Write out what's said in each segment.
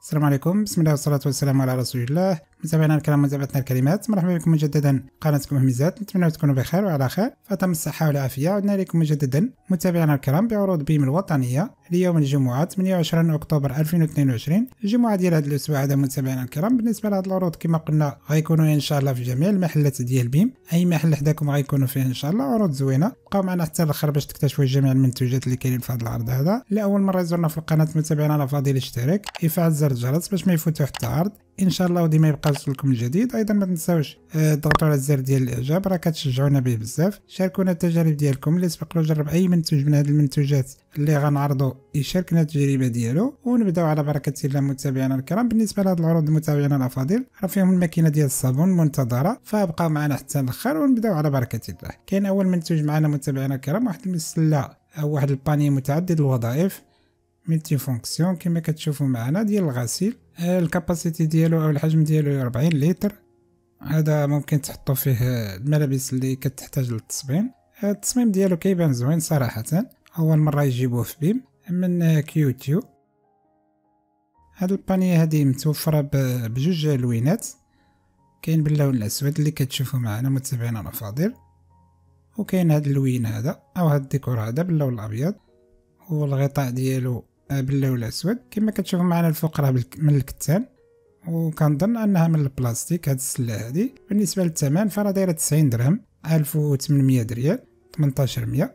السلام عليكم، بسم الله والصلاة والسلام على رسول الله. متابعينا الكرام، متابعتنا الكريمات، مرحبا بكم مجددا قناتكم هميزات. نتمنى تكونوا بخير وعلى خير، فاتم الصحة والعافية. عدنا لكم مجددا متابعينا الكرام بعروض بيم الوطنية ليوم الجمعة 28 أكتوبر 2022، الجمعة ديال هذا الأسبوع هذا. متابعينا الكرام، بالنسبة لهاد العروض كما قلنا غيكونوا إن شاء الله في جميع المحلات ديال بيم، أي محل حداكم غيكونوا فيه إن شاء الله عروض زوينة. بقاو معنا حتى الآخر باش تكتشفوا جميع المنتوجات اللي كاينين في هذا العرض هذا. لأول مرة يزورنا في القناة متابعينا الأفاضل، اشترك، يفعل زر الجرس باش ما يفوتوا حتى عرض ان شاء الله، وديما يبقى يوصلكم الجديد. ايضا ما تنساوش تضغطوا على الزر ديال الاعجاب، راه كتشجعونا به بزاف. شاركونا التجارب ديالكم، اللي سبق له جرب اي منتوج من هذه المنتوجات اللي غنعرضوا يشاركنا التجربه ديالو. ونبداو على بركه الله متابعينا الكرام. بالنسبه لهاد العروض متابعينا الافاضل راه فيهم الماكينه ديال الصابون المنتظره، فابقاو معنا حتى الاخر ونبداو على بركه الله. كاين اول منتوج معنا متابعينا الكرام، واحد المسله او واحد الباني متعدد الوظائف ملتي فونكسيون كما كتشوفوا معنا ديال الغسيل. الكاباسيتي ديالو او الحجم ديالو 40 لتر. هذا ممكن تحطوا فيه الملابس اللي كتحتاج للتصميم. التصميم ديالو كيبان زوين صراحه، اول مره يجيبوه في بيم من كيوتيو. هاد البانيه هذه متوفره بجوج لوينات، كاين باللون الاسود اللي كتشوفوا معنا متابعينا الافاضل، وكاين هاد اللوين هذا او هاد الديكور هذا باللون الابيض، والغطاء ديالو باللون الاسود كما كتشوفوا معنا. الفوق راه من الكتان، وكنظن انها من البلاستيك هاد السله هذه. بالنسبه للثمن فراه دايره 90 درهم، 1800 ريال، 1800،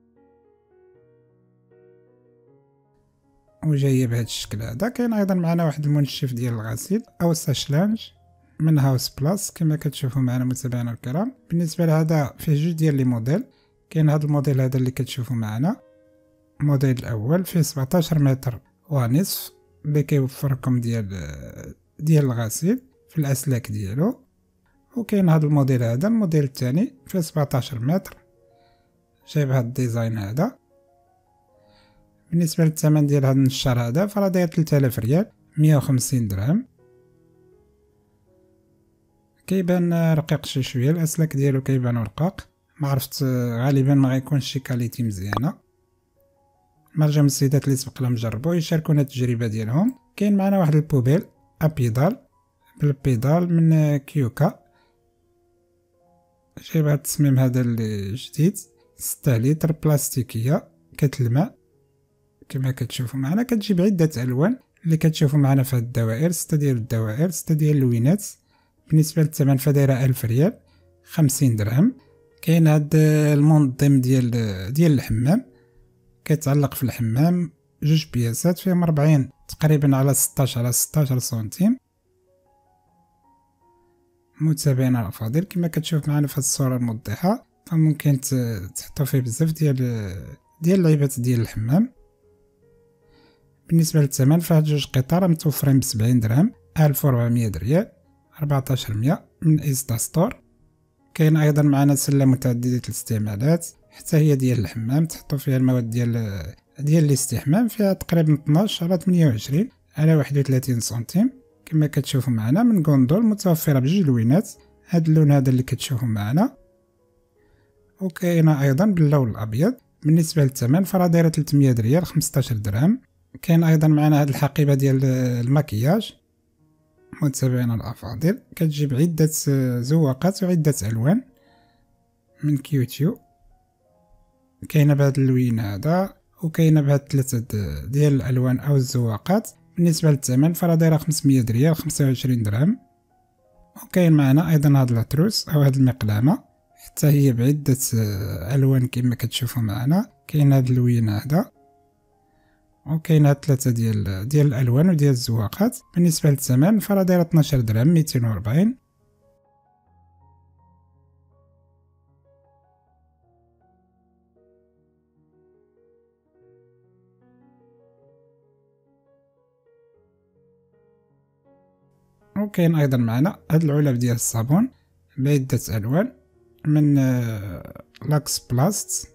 وجايه بهذا الشكل هذا. كاين ايضا معنا واحد المنشف ديال الغسيل او ساشلانج من هاوس بلاس كما كتشوفوا معنا متابعينا الكرام. بالنسبه لهذا فيه جوج ديال لي موديل. كاين هذا الموديل هذا اللي كتشوفوا معنا، الموديل الاول فيه 17 متر ونصف اللي كيوفركم ديال الغسيل في الاسلاك ديالو. وكاين هذا الموديل هذا، الموديل الثاني فيه 17 متر، جايب هذا الديزاين هذا. بالنسبه للثمن ديال هذا النشار هذا فراه داير 3000 ريال، 150 درهم. كيبان رقيق شويه، الاسلاك ديالو كيبانوا رقاق، ما عرفت غالبا ما غيكونش شي كاليتي مزيانه. مرجع من السيدات اللي سبق لهم جربوا يشاركونا التجربه ديالهم. كاين معنا واحد البوبيل ابيدال بالبيدال من كيوكا، جايب هذا التصميم هذا الجديد، 6 لتر بلاستيكيه كتلمع كما كتشوفوا معنا. كتجيب عده الوان اللي كتشوفوا معنا في هاد الدوائر، 6 ديال الدوائر، 6 ديال اللوينات. بالنسبه للثمن فدايره 1000 ريال، 50 درهم. كاين هاد المنظم ديال الحمام، كيتعلق في الحمام، جوج بياسات فيهم 40 تقريبا على 16 على 16 سنتيم. متابعينا الافاضل كما كتشوف معنا في هذه الصوره الموضحه، فممكن تحطوا فيه بزاف ديال اللعيبات ديال الحمام. بالنسبه للثمن فهاد جوج قطع متوفرين ب 70 درهم، 1400 ريال، 1400 من ايستا ستور. كاين ايضا معنا سله متعدده الاستعمالات، حتى هي ديال الحمام، تحطوا فيها المواد ديال الاستحمام، فيها تقريبا 12 على 28 على 31 سنتيم كما كتشوفوا معنا، من غوندول، متوفره بجوج لوينات. هذا اللون هذا اللي كتشوفوا معنا، وكاينه ايضا باللون الابيض. بالنسبه للثمن فراه دايره 300 ريال، 15 درهم. كاين ايضا معنا هذه الحقيبه ديال المكياج متابعينا الافاضل، كتجيب عده زواقات وعده الوان من كيوتيو. كاينه بهذا اللوين هذا، وكاينه بهاد 3 ديال الالوان او الزواقات. بالنسبه للثمن فراه دايره 500 ريال، 25 درهم. وكاين معنا ايضا هاد العطروس او هاد المقلامه، حتى هي بعده الوان كما كتشوفوا معنا. كاين هاد اللوين هذا، وكاين هاد 3 ديال الالوان وديال الزواقات. بالنسبه للثمن فراه دايره 12 درهم، 240. وكاين ايضا معنا هاد العلب ديال الصابون بعده الوان من لاكس بلاست.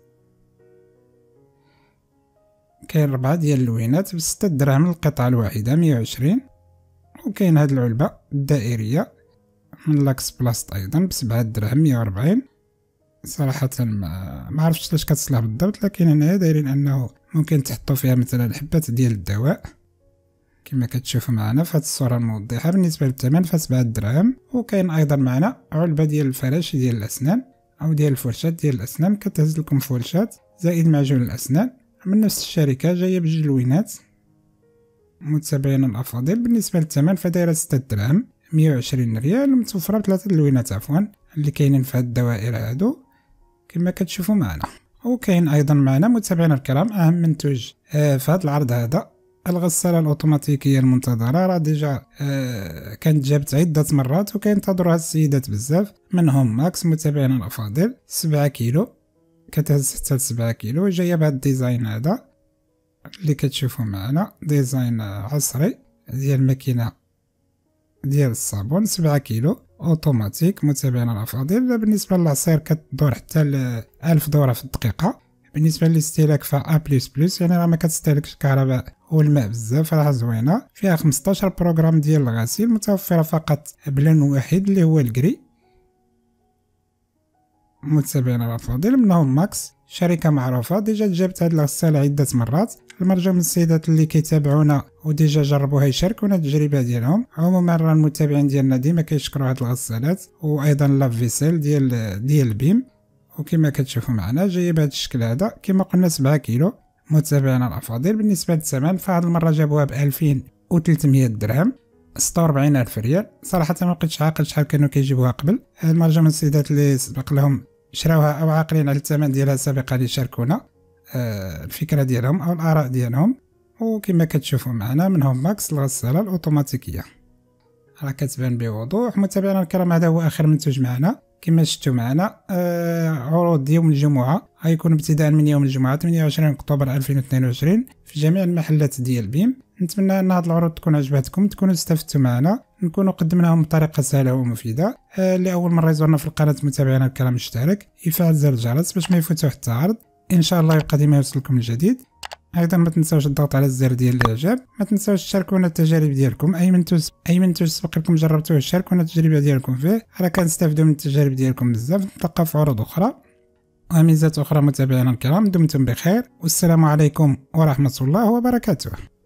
كاين 4 ديال اللوينات ب6 دراهم القطعه الواحده، 120. وكاين هاد العلبه الدائريه من لاكس بلاست ايضا ب7 دراهم، 140. صراحه ما عرفتش لاش كتصلح بالضبط، لكن هنايا دايرين انه ممكن تحطوا فيها مثلا حبات ديال الدواء كما كتشوفوا معنا في هذه الصورة الموضحة. بالنسبة للثمن ف7 دراهم. وكاين أيضا معنا علبة ديال الفرش ديال الأسنان أو ديال الفرشات ديال الأسنان، كتهز لكم فرشات زائد معجون الأسنان من نفس الشركة، جاية بجوج لوينات. متابعينا الأفاضل، بالنسبة للثمن فدايرة 6 دراهم 120 ريال، متوفرة ب3 لوينات عفوا اللي كاينين في هاد الدوائر هادو كما كتشوفوا معنا. وكاين أيضا معنا متابعينا الكرام أهم منتوج في هاد العرض هذا، الغسالة الأوتوماتيكية المنتظرة. راه ديجا كانت جابت عدة مرات وكينتظروها السيدات بزاف، منهم ماكس. متابعينا الأفاضل 7 كيلو، كتهز حتى 7 كيلو، جاية بهاد الديزاين هذا اللي كتشوفوا معنا، ديزاين عصري ديال الماكينة ديال الصابون. 7 كيلو اوتوماتيك. متابعينا الافاضل، بالنسبه للعصير كتدور حتى 1000 دوره في الدقيقه. بالنسبه للاستهلاك فا بلس، يعني راه ما كتستهلكش الكهرباء والماء بزاف، راه زوينه. فيها 15 بروغرام ديال الغسيل، متوفره فقط بلون واحد اللي هو الكري. متابعينا الافاضل، منهم ماكس، شركه معروفه، ديجا جابت هاد الغساله عده مرات. المرجو من السيدات اللي كيتابعونا وديجا جربوها يشاركونا التجربه ديالهم. عموما راه المتابعين ديالنا ديما كيشكروا هاد الغسالات. وايضا لافيسيل ديال البيم، وكما كتشوفوا معنا جايه بهذا الشكل هذا. كما قلنا 7 كيلو. متابعينا الافاضل، بالنسبه للثمن فهاد المره جابوها ب 2300 درهم، 46000 ريال. صراحه ما بقيتش عاقل شحال كانوا كيجيبوها قبل. المرجو من السيدات اللي سبق لهم شراوها او عاقلين على الثمن ديالها سابقا يشاركونا الفكره ديالهم او الاراء ديالهم. وكما كتشوفوا معنا منهم ماكس الغساله الاوتوماتيكيه، راه كتبان بوضوح. متابعينا الكرام، هذا هو اخر منتوج معنا. كما شفتوا معنا عروض يوم الجمعه غيكون ابتداء من يوم الجمعه 28 اكتوبر 2022 في جميع المحلات ديال بيم. نتمنى ان هذه العروض تكون عجبتكم، تكونوا استفدتوا معنا، نكونوا قدمناهم بطريقه سهله ومفيده. اللي اول مره يزورنا في القناه متابعينا الكرام يشترك، يفعل زر الجرس باش ما يفوتوا حتى عرض. ان شاء الله يبقى ديما يوصلكم الجديد. ايضا ما تنساوش الضغط على الزر ديال الاعجاب، ما تنساوش تشاركونا التجارب ديالكم. اي منتوج سبق لكم جربتوه شاركونا التجربه ديالكم فيه، راه كنستافدوا من التجارب ديالكم بزاف. نتلقاو في عروض اخرى وميزات اخرى. متابعينا الكرام، دمتم بخير، والسلام عليكم ورحمه الله وبركاته.